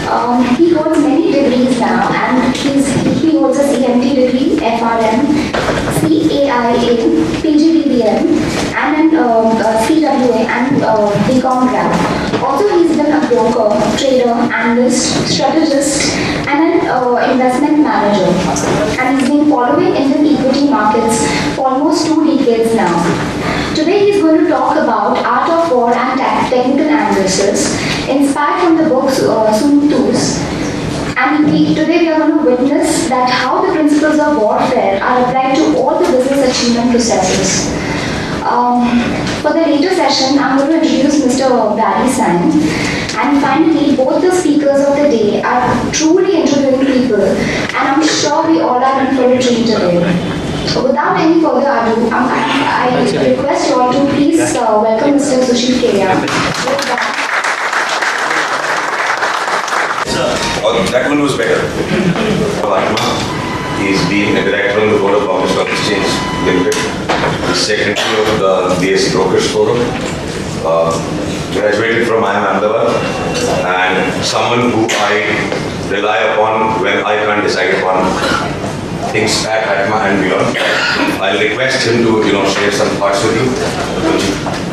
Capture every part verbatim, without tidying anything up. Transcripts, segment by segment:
Um, he holds many degrees now, and he's, he holds a C M T degree, F R M, C A I A, P G D B M, and an uh, uh, C W A and uh, B Com grad. Also, he's been a broker, trader, analyst, strategist, and an uh, investment manager. And he's been following Indian equity markets for almost two decades now. Today, he's going to talk about Art of War and Technical Analysis, inspired from the books uh, Sun Tzu's. And we, today we are going to witness that how the principles of warfare are applied to all the business achievement processes. Um, for the later session, I'm going to introduce Mister Barry Simon. And finally, both the speakers of the day are truly interviewing people, and I'm sure we all are in for a treat today. So without any further ado, um, I, I request you all to please uh, welcome Mister Sushil Kedia. Oh, that one was better. He's been a director on the board of Bombay Stock Exchange Limited, secretary of the B S E Brokers Forum, uh, graduated from I I M Ahmedabad, and someone who I rely upon when I can't decide upon things at Atma and beyond. I'll request him to, you know, share some thoughts with you.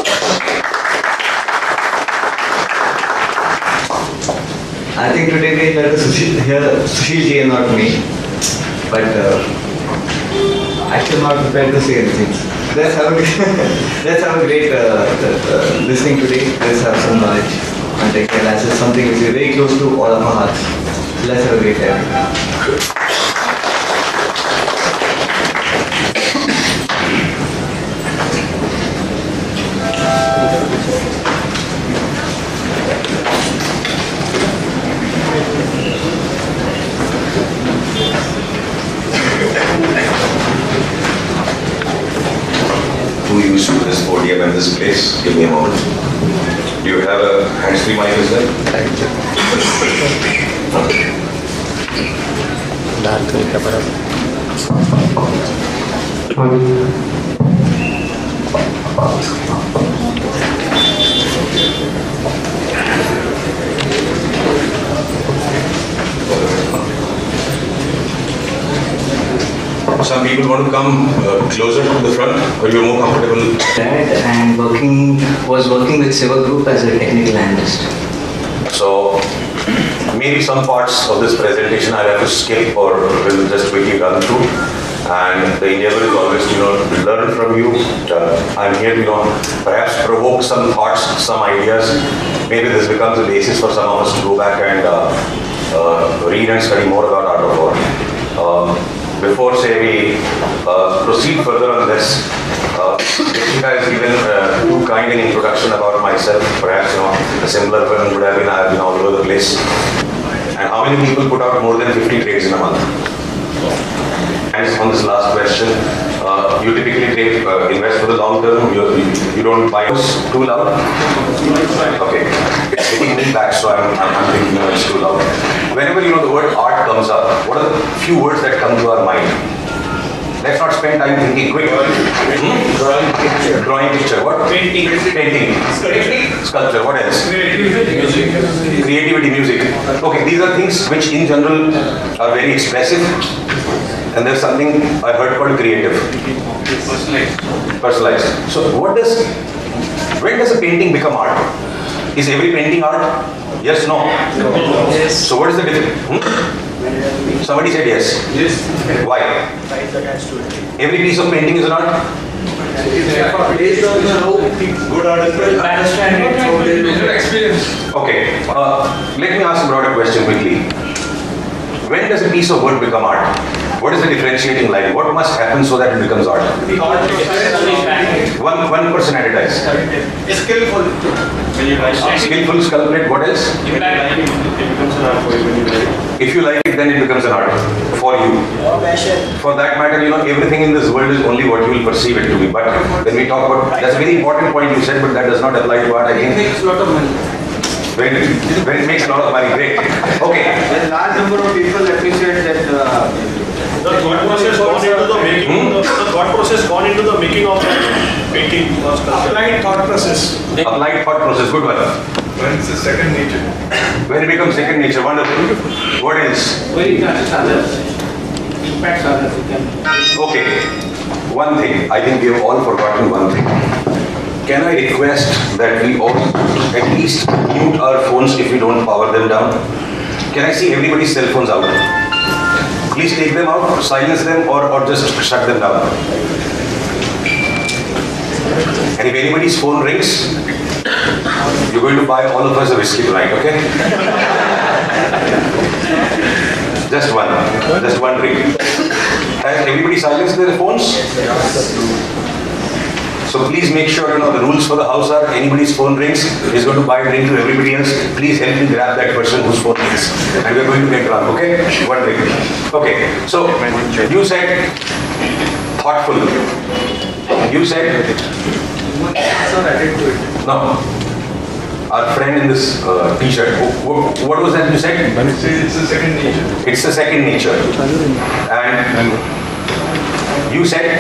I think today we hear Sushil, hear Sushil ji and not me, but uh, actually not prepared to say anything. Let's have a, let's have a great uh, uh, listening today. Let's have some knowledge and technical analysis, something which is very close to all of our hearts. Let's have a great time. Who used to this podium and this place? Give me a moment. Do you have a hands-free mic as well? Some people want to come uh, closer to the front, or you're more comfortable? That and working was working with Siva Group as a technical analyst. So maybe some parts of this presentation I'll have to skip or will just quickly run through. And the endeavor is always, you know, to learn from you. Uh, I'm here to, you know, perhaps provoke some thoughts, some ideas. Maybe this becomes a basis for some of us to go back and uh, uh, read and study more about Art of War. Um, Before, say, we uh, proceed further on this, uh, Jessica has given uh, too kind an introduction about myself. Perhaps, you know, a similar film would have been I have been all over the place. And how many people put out more than fifty trades in a month? And on this last question, uh, you typically take uh, invest for the long term. You, you, you don't buy too loud. Okay, it's hitting me back, so I'm, I'm, I'm thinking no, it's too loud. Whenever, you know, the word art comes up, what are the few words that come to our mind? Let's not spend time thinking quick. Hmm? Drawing picture. Drawing picture. What? Painting. Painting. Sculpture. Sculpture. What else? Creativity. Music. Creativity, music. Okay, these are things which in general are very expressive. And there's something I heard called creative. Personalized. Personalized. So what does, when does a painting become art? Is every painting art? Yes, no? Yes. So what is the difference? Hmm? Somebody said yes. Yes. Why? Every piece of painting is an art? Based on how good art is well experience. Okay. Uh, let me ask a broader question quickly. When does a piece of wood become art? What is the differentiating line? What must happen so that it becomes art? One one person at a time. Skillful. Skillful sculpted. What else? If you like it, then it becomes an art for you. For that matter, you know, everything in this world is only what you will perceive it to be. But when we talk about, that's a very important point you said, but that does not apply to art. I think. It takes a lot of money. When it, when it makes a lot of money, great. Okay. A large number of people appreciate that. Uh, The thought process gone into the making. Hmm? The, the thought process gone into the making of the painting. applied thought process. Applied thought process, good one. When it's a second nature. When it becomes second nature, wonderful. What else? When it touches others, impacts others, it can. Okay. One thing. I think we have all forgotten one thing. Can I request that we all at least mute our phones if we don't power them down? Can I see everybody's cell phones out? Please take them out, silence them, or, or just shut them down. And if anybody's phone rings, you're going to buy all of us a whiskey tonight, okay? Just one. Just one drink. Has everybody silenced their phones? So please make sure you know the rules for the house are anybody's phone rings is going to buy a drink to everybody else. Please help me grab that person whose phone rings. And we're going to get drunk, okay? One drink. Okay. So you said thoughtful. You said no. Our friend in this uh, t-shirt. What, what was that you said? It's a second nature. It's a second nature. And you said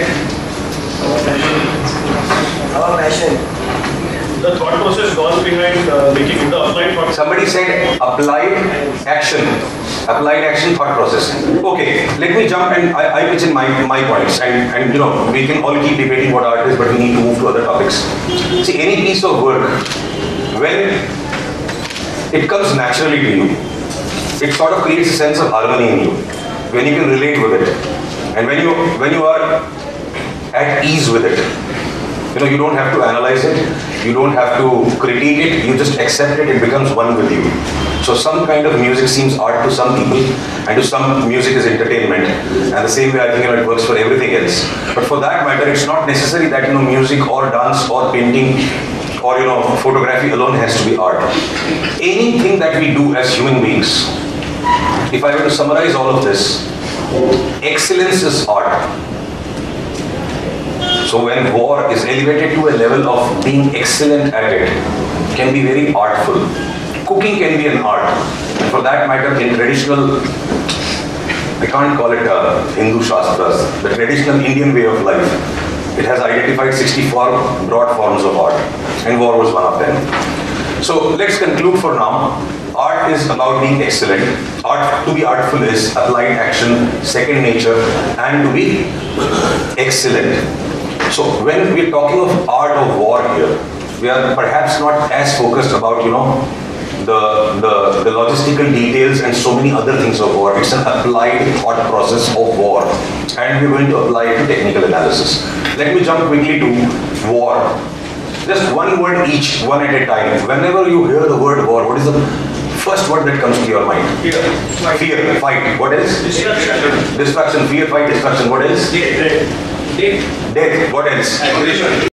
Our passion. The thought process gone behind uh, making the applied thought. somebody said applied action. Applied action thought process. Okay, let me jump and I, I pitch in my, my points and, and you know we can all keep debating what art is, but we need to move to other topics. See, any piece of work, when it comes naturally to you, it sort of creates a sense of harmony in you, when you can relate with it, and when you when you are at ease with it. You know, you don't have to analyze it, you don't have to critique it, you just accept it, it becomes one with you. So some kind of music seems art to some people, and to some music is entertainment. And the same way I think you know, it works for everything else. But for that matter, it's not necessary that you know music or dance or painting or you know photography alone has to be art. Anything that we do as human beings, if I were to summarize all of this, excellence is art. So when war is elevated to a level of being excellent at it, it can be very artful. Cooking can be an art. And for that matter, in traditional, I can't call it uh, Hindu Shastras, the traditional Indian way of life, it has identified sixty-four broad forms of art, and war was one of them. So let's conclude for now. Art is about being excellent. Art, to be artful, is applied action, second nature, and to be excellent. So when we're talking of art of war here, we are perhaps not as focused about, you know, the, the, the logistical details and so many other things of war. It's an applied thought process of war. And we're going to apply it to technical analysis. Let me jump quickly to war. Just one word each, one at a time. Whenever you hear the word war, what is the first word that comes to your mind? Fear. Fear, fight. What else? Destruction. Destruction, fear, fight, destruction. What else? Death. Death. What else? Aggression.